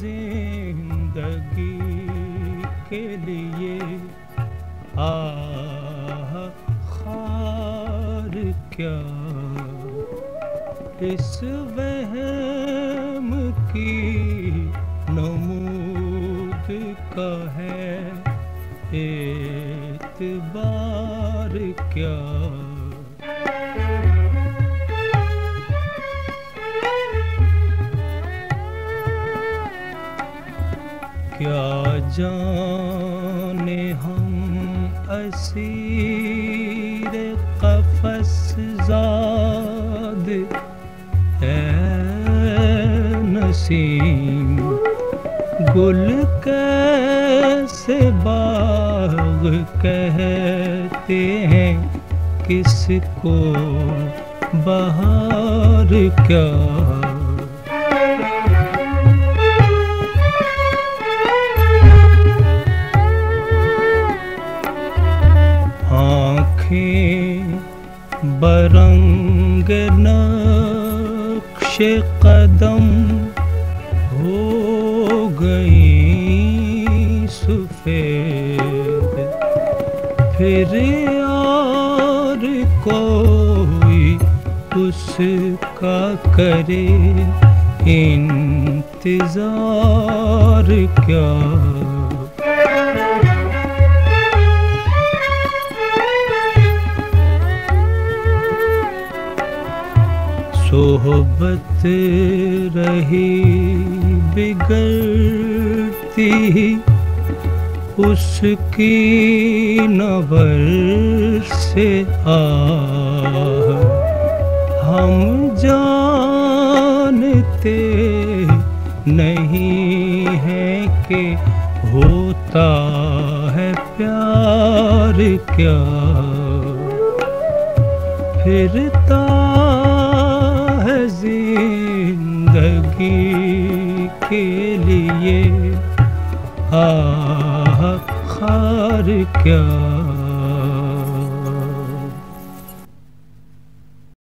जिंदगी के लिए आह खार क्या इस वहम की नमूद का है एतबार क्या। क्या जाने हम असीर क़फ़स ज़ाद ऐ नसीम गुल कैसे बाग़ कहते हैं किसको बहार क्या। बरंग नक्श कदम हो गई सफेद फिर यार कोई उसका करे इंतजार क्या। सोहबत रही बिगड़ती उसकी नवर से हम जानते नहीं हैं कि होता है प्यार क्या। फिरता जिंदगी के लिए आह खार क्या।